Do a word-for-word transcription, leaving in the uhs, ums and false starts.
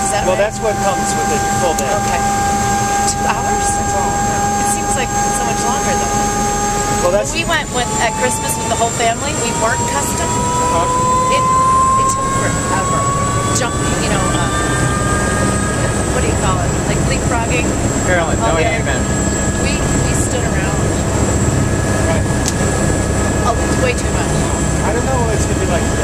that Well, right? that's what comes with a full day. Okay. Two hours? That's all. Yeah. It seems like so much longer though. Well, that's. When we went with, at Christmas with the whole family, we worked custom. Uh, It it took forever. Jumping, you know, uh, what do you call it? Like leapfrogging. Carolyn, Oh, no yeah. amen. We we stood around. right. Oh, it's way too much. I don't know. It's gonna be like